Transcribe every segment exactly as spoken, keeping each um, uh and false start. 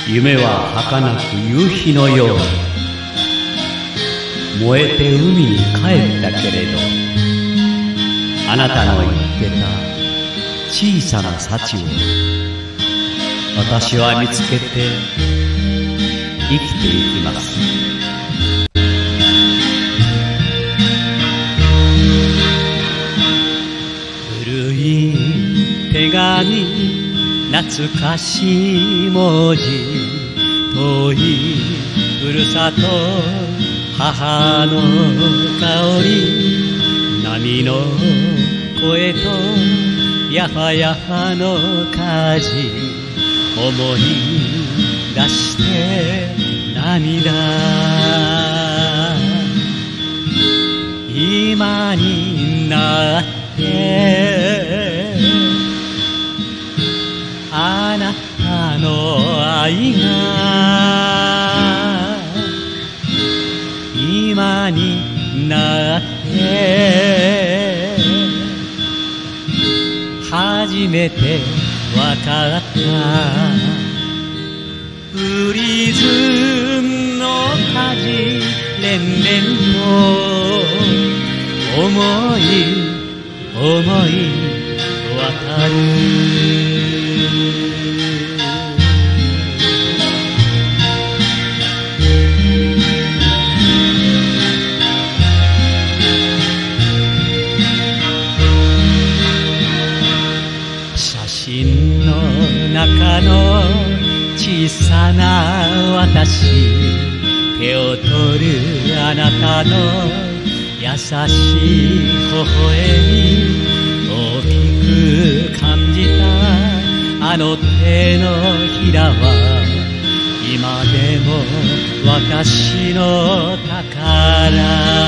夢は儚く夕日のように燃えて海に帰ったけれど、あなたの言ってた小さな幸を私は見つけて生きていきます。古い手紙、懐かしい文字、遠いふるさと母の香り、波の声とやはやはの火事、思い出して涙、今になってあなたの愛が今になって初めてわかった。プリズンの火事連々と思い思い渡る。写真の中の小さな私、手を取るあなたの優しい微笑み、大きく感じたあの手のひらは今でも私の宝。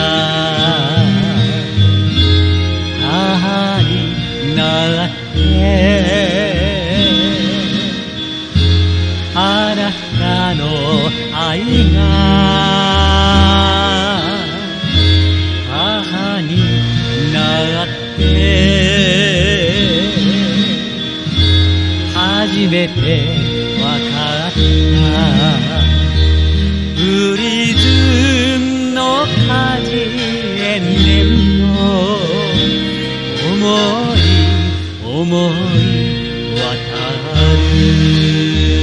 母になってあなたの愛が母になって初めてわかった。プリズンの火事連々の思い思い渡る。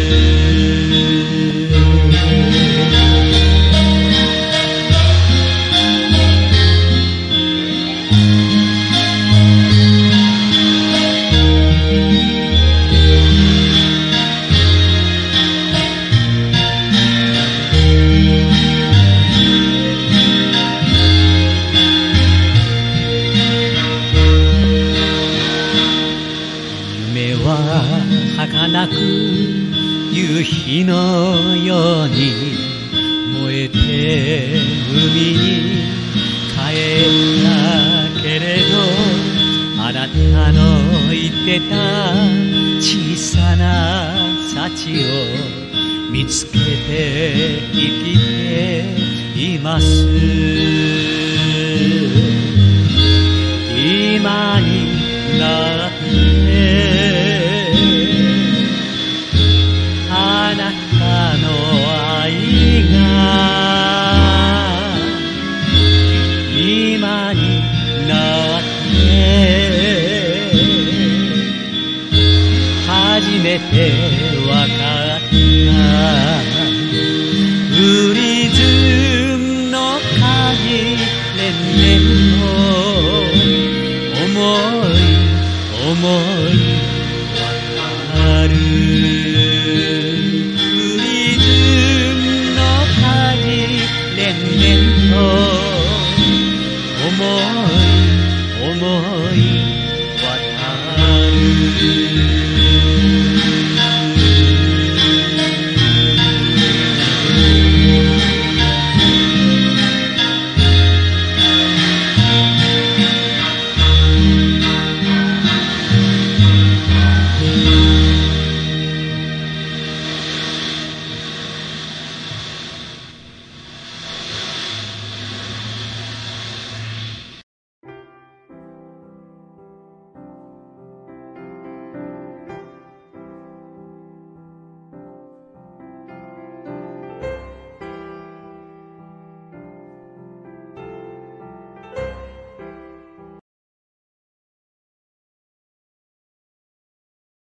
儚く夕日のように燃えて海に帰ったけれど、あなたの言ってた小さな幸を見つけて生きています。今になってあなたの愛が今になって初めてわかった。プリズンの火事連々の思い思い